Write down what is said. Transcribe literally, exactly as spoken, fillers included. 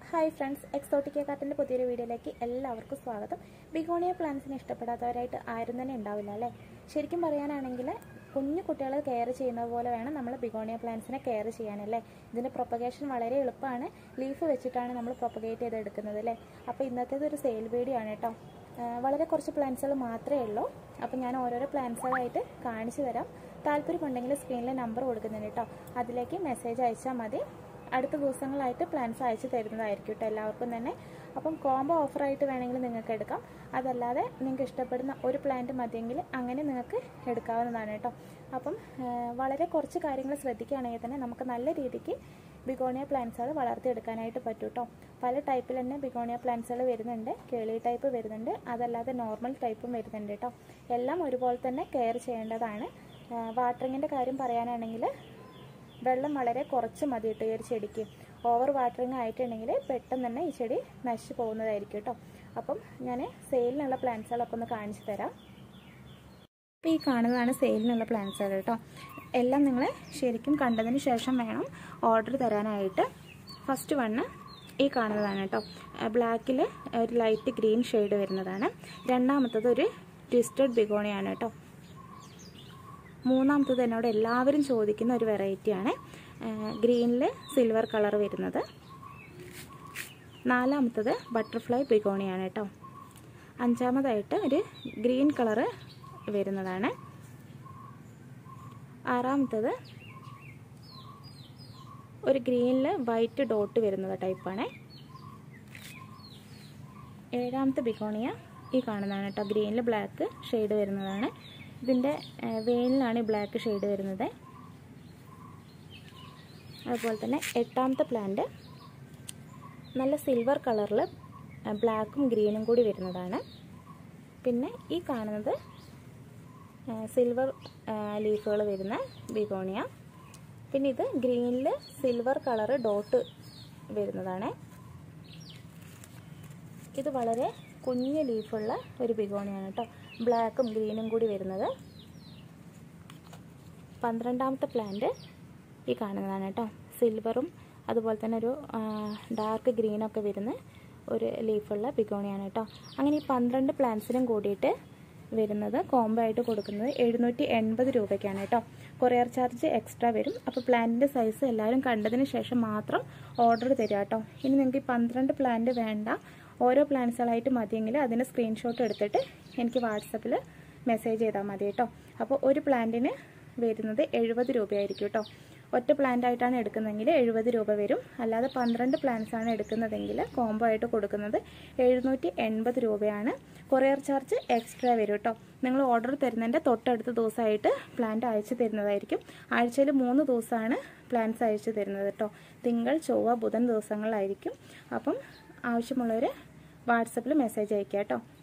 Hi friends, Exotica കാർട്ടിൻ്റെ പുതിയൊരു വീഡിയോയിലേക്ക് എല്ലാവർക്കും സ്വാഗതം. ബിഗോണിയ പ്ലാന്റ്സിനെ ഇഷ്ടപ്പെടാത്തവരായിട്ട് ആരും തന്നെ ഉണ്ടാവില്ല അല്ലേ? ശരിക്കും പറയാനാണെങ്കിൽ കുഞ്ഞു കുട്ടികളെ കെയർ ചെയ്യുന്നത് പോലെ വേണം നമ്മൾ ബിഗോണിയ പ്ലാന്റ്സിനെ കെയർ ചെയ്യാനല്ലേ. ഇതിൻ്റെ പ്രൊപ്പഗേഷൻ വളരെ എളുപ്പമാണ്. ലീഫ് വെച്ചിട്ടാണ് നമ്മൾ പ്രൊപ്പഗേറ്റ് ചെയ്തെടുക്കുന്നത് അല്ലേ. അപ്പോൾ ഇന്നത്തേത് ഒരു സെയിൽ വീഡിയോ ആണ് കേട്ടോ. വളരെ കുറച്ച് പ്ലാന്റ്സുകൾ മാത്രമേ ഉള്ളൂ. അപ്പോൾ ഞാൻ ഓരോരോ പ്ലാന്റ്സുകളായിട്ട് കാണിച്ചു തരാം. താല്പര്യമുണ്ടെങ്കിൽ സ്ക്രീനിൽ നമ്പർ കൊടുക്കുന്നുണ്ട് കേട്ടോ. അതിലേക്ക് മെസ്സേജ് അയച്ചാൽ മതി. അടുത്ത ദിവസങ്ങളായിട്ട് പ്ലാൻസ് അയച്ചു തരുന്നതായിരിക്കും കേട്ടോ എല്ലാവർക്കും തന്നെ. അപ്പം കോംബോ ഓഫറായിട്ട് വേണമെങ്കിൽ നിങ്ങൾക്ക് എടുക്കാം. അതല്ലാതെ നിങ്ങൾക്ക് ഇഷ്ടപ്പെടുന്ന ഒരു പ്ലാന്റ് മതിയെങ്കിൽ അങ്ങനെ നിങ്ങൾക്ക് എടുക്കാവുന്നതാണ് കേട്ടോ. അപ്പം വളരെ കുറച്ച് കാര്യങ്ങൾ ശ്രദ്ധിക്കുകയാണെങ്കിൽ തന്നെ നമുക്ക് നല്ല രീതിക്ക് ബിഗോണിയ പ്ലാന്റ്സുകൾ വളർത്തിയെടുക്കാനായിട്ട് പറ്റും കേട്ടോ. പല ടൈപ്പിൽ തന്നെ ബിഗോണിയ പ്ലാന്റ്സുകൾ വരുന്നുണ്ട്. കേളി ടൈപ്പ് വരുന്നുണ്ട്, അതല്ലാതെ നോർമൽ ടൈപ്പും വരുന്നുണ്ട് കേട്ടോ. എല്ലാം ഒരുപോലെ തന്നെ കെയർ ചെയ്യേണ്ടതാണ്. വാട്ടറിങ്ങിൻ്റെ കാര്യം പറയാനാണെങ്കിൽ വെള്ളം വളരെ കുറച്ച് മതി കേട്ടോ ഈ ഒരു ചെടിക്ക്. ഓവർ വാട്ടറിങ് ആയിട്ടുണ്ടെങ്കിൽ പെട്ടെന്ന് തന്നെ ഈ ചെടി നശിച്ചു പോകുന്നതായിരിക്കും കേട്ടോ. അപ്പം ഞാൻ സെയിലിനുള്ള പ്ലാന്റ്സുകളൊക്കെ ഒന്ന് കാണിച്ചു തരാം. അപ്പോൾ ഈ കാണുന്നതാണ് സെയിലിനുള്ള പ്ലാന്റ്സുകൾ കേട്ടോ. എല്ലാം നിങ്ങൾ ശരിക്കും കണ്ടതിന് ശേഷം വേണം ഓർഡർ തരാനായിട്ട്. ഫസ്റ്റ് വണ്ണ് ഈ കാണുന്നതാണ് കേട്ടോ. ബ്ലാക്കിൽ ഒരു ലൈറ്റ് ഗ്രീൻ ഷെയ്ഡ് വരുന്നതാണ്. രണ്ടാമത്തത് ഒരു ട്വിസ്റ്റഡ് ബിഗോണിയാണ് കേട്ടോ. മൂന്നാമത്തത് എന്നോട് എല്ലാവരും ചോദിക്കുന്ന ഒരു വെറൈറ്റിയാണ്, ഗ്രീനിൽ സിൽവർ കളർ വരുന്നത്. നാലാമത്തത് ബട്ടർഫ്ലൈ ബിഗോണിയാണ് കേട്ടോ. അഞ്ചാമതായിട്ട് ഒരു ഗ്രീൻ കളറ് വരുന്നതാണ്. ആറാമത്തത് ഒരു ഗ്രീനിൽ വൈറ്റ് ഡോട്ട് വരുന്നത് ടൈപ്പാണ്. ഏഴാമത്തെ ബിഗോണിയ ഈ കാണുന്നതാണ് കേട്ടോ. ഗ്രീനിൽ ബ്ലാക്ക് ഷെയ്ഡ് വരുന്നതാണ്. ഇതിൻ്റെ വെയിനിലാണ് ഈ ബ്ലാക്ക് ഷെയ്ഡ് വരുന്നത്. അതുപോലെ തന്നെ എട്ടാമത്തെ പ്ലാന്റ് നല്ല സിൽവർ കളറിൽ ബ്ലാക്കും ഗ്രീനും കൂടി വരുന്നതാണ്. പിന്നെ ഈ കാണുന്നത് സിൽവർ ലീഫുകൾ വരുന്ന ബിഗോണിയ. പിന്നെ ഇത് ഗ്രീനിൽ സിൽവർ കളറ് ഡോട്ട് വരുന്നതാണ്. ഇത് വളരെ കുഞ്ഞ് ലീഫുള്ള ഒരു ബിഗോണിയാണ് കേട്ടോ. ബ്ലാക്കും ഗ്രീനും കൂടി വരുന്നത്. പന്ത്രണ്ടാമത്തെ പ്ലാന്റ് ഈ കാണുന്നതാണ് കേട്ടോ. സിൽവറും അതുപോലെ തന്നെ ഒരു ഡാർക്ക് ഗ്രീനൊക്കെ വരുന്ന ഒരു ലീഫുള്ള ബിഗോണിയാണ് കേട്ടോ. അങ്ങനെ ഈ പന്ത്രണ്ട് പ്ലാന്റ്സിനും കൂടിയിട്ട് വരുന്നത് കോംബോ ആയിട്ട് കൊടുക്കുന്നത് എഴുന്നൂറ്റി എൺപത് രൂപയ്ക്കാണ് കേട്ടോ. കൊറിയർ ചാർജ് എക്സ്ട്രാ വരും. അപ്പോൾ പ്ലാന്റിൻ്റെ സൈസ് എല്ലാവരും കണ്ടതിന് ശേഷം മാത്രം ഓർഡർ തരിക കേട്ടോ. ഇനി നിങ്ങൾക്ക് ഈ പന്ത്രണ്ട് പ്ലാന്റ് വേണ്ട, ഓരോ പ്ലാന്റ്സുകളായിട്ട് മതിയെങ്കിൽ അതിന് സ്ക്രീൻഷോട്ട് എടുത്തിട്ട് എനിക്ക് വാട്സപ്പിൽ മെസ്സേജ് ചെയ്താൽ മതി കേട്ടോ. അപ്പോൾ ഒരു പ്ലാന്റിന് വരുന്നത് എഴുപത് രൂപയായിരിക്കും കേട്ടോ. ഒറ്റ പ്ലാന്റ് ആയിട്ടാണ് എടുക്കുന്നതെങ്കിൽ എഴുപത് രൂപ വരും. അല്ലാതെ പന്ത്രണ്ട് പ്ലാന്റ്സ് ആണ് എടുക്കുന്നതെങ്കിൽ കോംബോ ആയിട്ട് കൊടുക്കുന്നത് എഴുന്നൂറ്റി എൺപത് രൂപയാണ്. കൊറിയർ ചാർജ് എക്സ്ട്രാ വരും കേട്ടോ. നിങ്ങൾ ഓർഡർ തരുന്നതിൻ്റെ തൊട്ടടുത്ത ദിവസമായിട്ട് പ്ലാന്റ് അയച്ചു തരുന്നതായിരിക്കും. ആഴ്ചയിൽ മൂന്ന് ദിവസമാണ് പ്ലാന്റ്സ് അയച്ചു തരുന്നത് കേട്ടോ. തിങ്കൾ, ചൊവ്വ, ബുധൻ ദിവസങ്ങളിലായിരിക്കും. അപ്പം ആവശ്യമുള്ളവർ വാട്സപ്പിൽ മെസ്സേജ് അയക്കുക കേട്ടോ.